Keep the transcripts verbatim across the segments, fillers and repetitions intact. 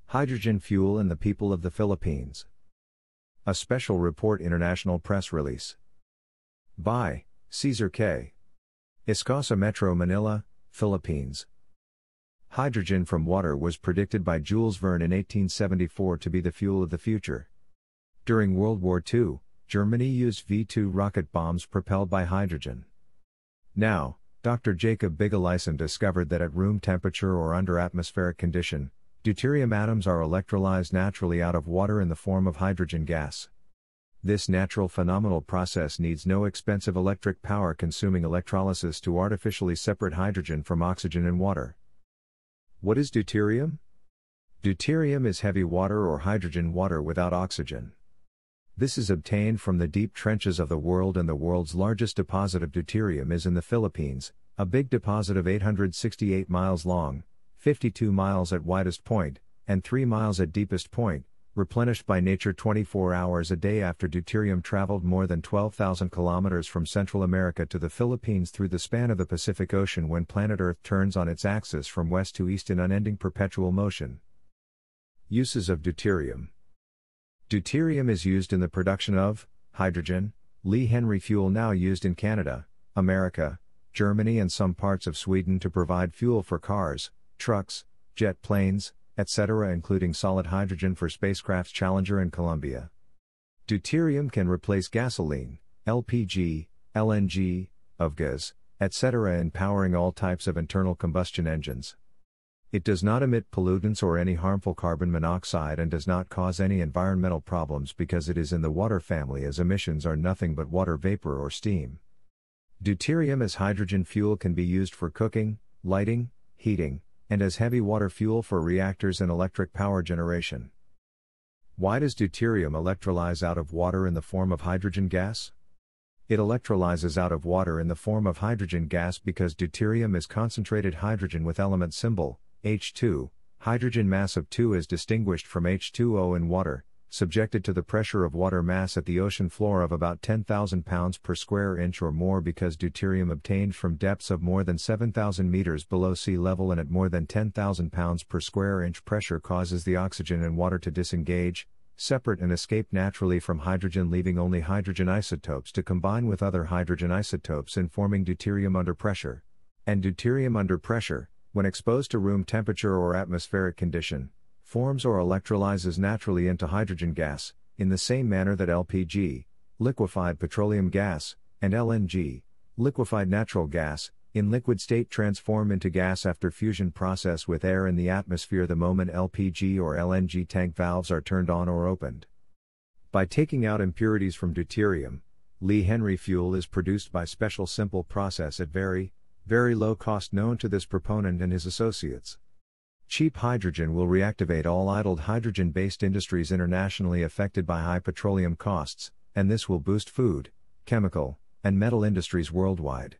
Hydrogen fuel and the people of the Philippines. A special report international press release. By Cesar K. Escosa Metro Manila, Philippines. Hydrogen from water was predicted by Jules Verne in eighteen seventy-four to be the fuel of the future. During World War Two, Germany used V two rocket bombs propelled by hydrogen. Now, Doctor Jacob Bigeleisen discovered that at room temperature or under atmospheric condition, deuterium atoms are electrolyzed naturally out of water in the form of hydrogen gas. This natural phenomenal process needs no expensive electric power consuming electrolysis to artificially separate hydrogen from oxygen in water. What is deuterium? Deuterium is heavy water or hydrogen water without oxygen. This is obtained from the deep trenches of the world, and the world's largest deposit of deuterium is in the Philippines, a big deposit of eight hundred sixty-eight miles long, fifty-two miles at widest point, and three miles at deepest point, replenished by nature twenty-four hours a day after deuterium traveled more than twelve thousand kilometers from Central America to the Philippines through the span of the Pacific Ocean when planet Earth turns on its axis from west to east in unending perpetual motion. Uses of deuterium. Deuterium is used in the production of hydrogen, Lee Henry fuel now used in Canada, America, Germany and some parts of Sweden to provide fuel for cars, trucks, jet planes, et cetera, including solid hydrogen for spacecrafts Challenger and Columbia. Deuterium can replace gasoline, L P G, L N G, avgas, et cetera in powering all types of internal combustion engines. It does not emit pollutants or any harmful carbon monoxide and does not cause any environmental problems because it is in the water family, as emissions are nothing but water vapor or steam. Deuterium as hydrogen fuel can be used for cooking, lighting, heating, and as heavy water fuel for reactors and electric power generation. Why does deuterium electrolyze out of water in the form of hydrogen gas? It electrolyzes out of water in the form of hydrogen gas because deuterium is concentrated hydrogen with element symbol H two, hydrogen mass of two is distinguished from H two O in water, subjected to the pressure of water mass at the ocean floor of about ten thousand pounds per square inch or more, because deuterium obtained from depths of more than seven thousand meters below sea level and at more than ten thousand pounds per square inch pressure causes the oxygen in water to disengage, separate and escape naturally from hydrogen, leaving only hydrogen isotopes to combine with other hydrogen isotopes in forming deuterium under pressure. And deuterium under pressure, when exposed to room temperature or atmospheric condition, forms or electrolyzes naturally into hydrogen gas, in the same manner that L P G, liquefied petroleum gas, and L N G, liquefied natural gas, in liquid state transform into gas after fusion process with air in the atmosphere the moment L P G or L N G tank valves are turned on or opened. By taking out impurities from deuterium, Lee Henry fuel is produced by special simple process at very, very low cost known to this proponent and his associates. Cheap hydrogen will reactivate all idled hydrogen-based industries internationally affected by high petroleum costs, and this will boost food, chemical, and metal industries worldwide.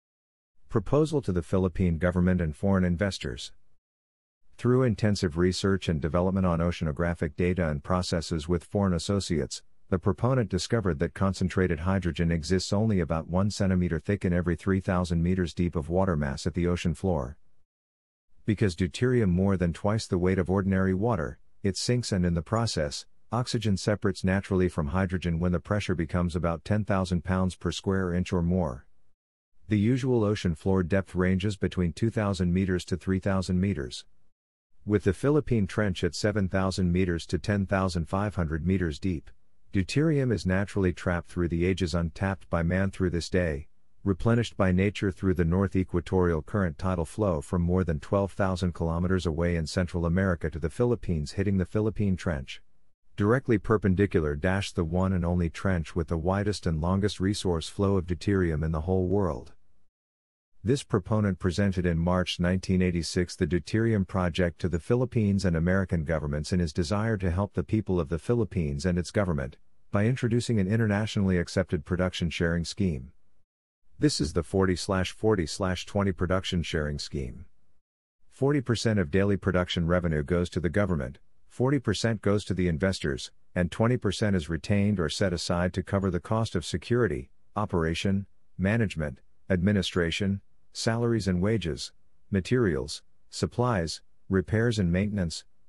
Proposal to the Philippine government and foreign investors. Through intensive research and development on oceanographic data and processes with foreign associates, the proponent discovered that concentrated hydrogen exists only about one centimeter thick in every three thousand meters deep of water mass at the ocean floor. Because deuterium more than twice the weight of ordinary water, it sinks, and in the process, oxygen separates naturally from hydrogen when the pressure becomes about ten thousand pounds per square inch or more. The usual ocean floor depth ranges between two thousand meters to three thousand meters. With the Philippine Trench at seven thousand meters to ten thousand five hundred meters deep, deuterium is naturally trapped through the ages, untapped by man through this day, replenished by nature through the North Equatorial Current tidal flow from more than twelve thousand kilometers away in Central America to the Philippines, hitting the Philippine Trench. Directly perpendicular dash the one and only trench with the widest and longest resource flow of deuterium in the whole world. This proponent presented in March nineteen eighty-six the Deuterium Project to the Philippines and American governments in his desire to help the people of the Philippines and its government, by introducing an internationally accepted production sharing scheme. This is the forty forty twenty production sharing scheme. forty percent of daily production revenue goes to the government, forty percent goes to the investors, and twenty percent is retained or set aside to cover the cost of security, operation, management, administration, salaries and wages, materials, supplies, repairs and maintenance,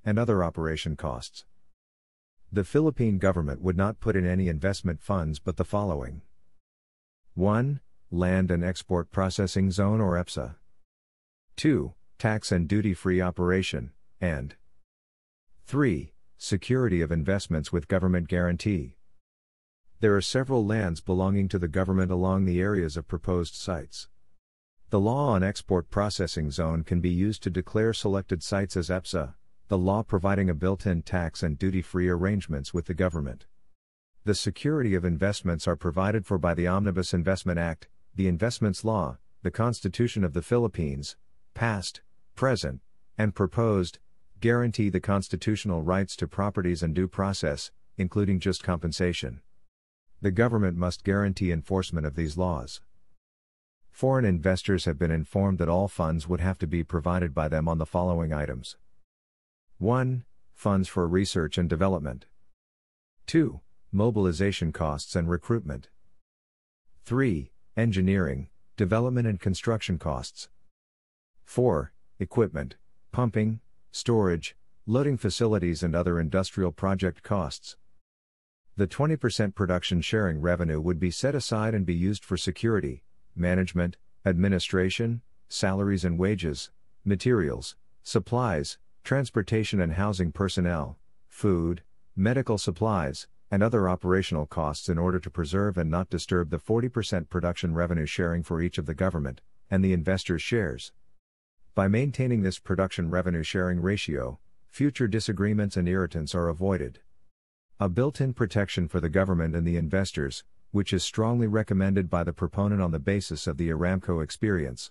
and other operation costs. The Philippine government would not put in any investment funds but the following. one. Land and Export Processing Zone or EPSA. two. Tax and duty-free operation, and three. Security of investments with government guarantee. There are several lands belonging to the government along the areas of proposed sites. The law on export processing zone can be used to declare selected sites as EPSA, the law providing a built-in tax and duty-free arrangements with the government. The security of investments are provided for by the Omnibus Investment Act, the Investments Law, the Constitution of the Philippines, past, present, and proposed, guarantee the constitutional rights to properties and due process, including just compensation. The government must guarantee enforcement of these laws. Foreign investors have been informed that all funds would have to be provided by them on the following items. one. Funds for research and development. two. Mobilization costs and recruitment. three. Engineering, development and construction costs. four. Equipment, pumping, storage, loading facilities and other industrial project costs. The twenty percent production sharing revenue would be set aside and be used for security, management, administration, salaries and wages, materials, supplies, transportation and housing personnel, food, medical supplies, and other operational costs in order to preserve and not disturb the forty percent production revenue sharing for each of the government and the investors' shares. By maintaining this production revenue sharing ratio, future disagreements and irritants are avoided. A built-in protection for the government and the investors, which is strongly recommended by the proponent on the basis of the Aramco experience.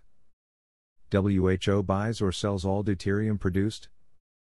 W H O buys or sells all deuterium produced?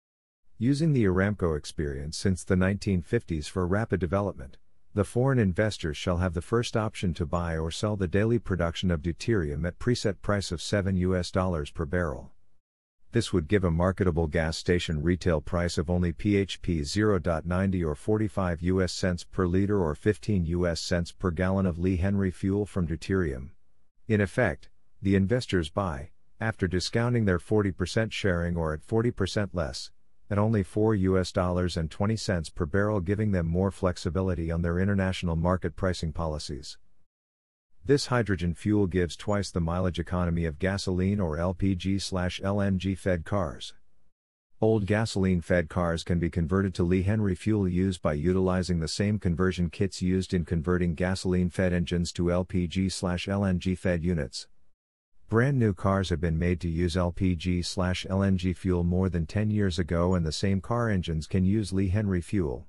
Using the Aramco experience since the nineteen fifties for rapid development, the foreign investors shall have the first option to buy or sell the daily production of deuterium at preset price of seven U S dollars per barrel. This would give a marketable gas station retail price of only P H P zero point nine zero or forty-five U S cents per liter or fifteen U S cents per gallon of Lee Henry fuel from deuterium. In effect, the investors buy, after discounting their forty percent sharing or at forty percent less, at only four U S dollars and twenty cents per barrel, giving them more flexibility on their international market pricing policies. This hydrogen fuel gives twice the mileage economy of gasoline or L P G/L N G fed cars. Old gasoline-fed cars can be converted to Lee Henry fuel used by utilizing the same conversion kits used in converting gasoline-fed engines to L P G/L N G fed units. Brand new cars have been made to use L P G/L N G fuel more than ten years ago, and the same car engines can use Lee Henry fuel.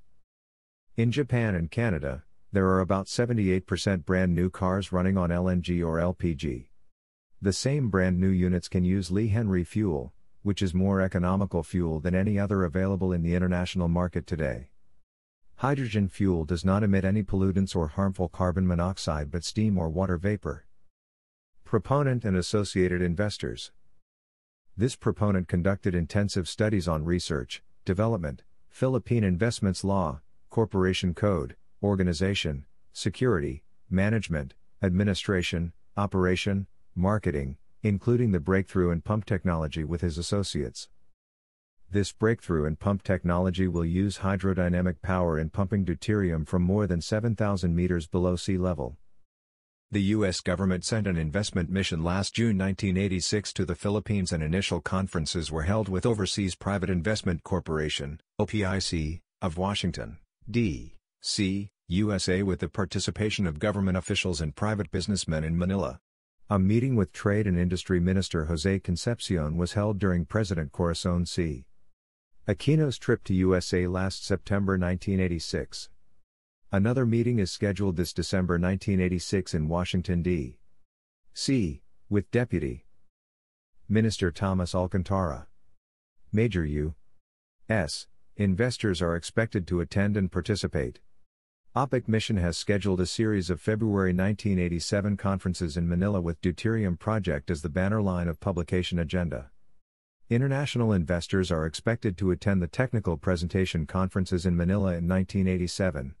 In Japan and Canada, there are about seventy-eight percent brand new cars running on L N G or L P G. The same brand new units can use Lee Henry fuel, which is more economical fuel than any other available in the international market today. Hydrogen fuel does not emit any pollutants or harmful carbon monoxide but steam or water vapor. Proponent and associated investors. This proponent conducted intensive studies on research, development, Philippine investments law, corporation code, organization, security, management, administration, operation, marketing, including the breakthrough in pump technology with his associates. This breakthrough in pump technology will use hydrodynamic power in pumping deuterium from more than seven thousand meters below sea level. The U S government sent an investment mission last June nineteen eighty-six to the Philippines, and initial conferences were held with Overseas Private Investment Corporation, O P I C, of Washington, D C, U S A, with the participation of government officials and private businessmen in Manila. A meeting with Trade and Industry Minister Jose Concepcion was held during President Corazon C. Aquino's trip to U S A last September nineteen eighty-six. Another meeting is scheduled this December nineteen eighty-six in Washington, D C, with Deputy Minister Thomas Alcantara. Major U S investors are expected to attend and participate. O P I C mission has scheduled a series of February nineteen eighty-seven conferences in Manila with Deuterium Project as the banner line of publication agenda. International investors are expected to attend the technical presentation conferences in Manila in nineteen eighty-seven.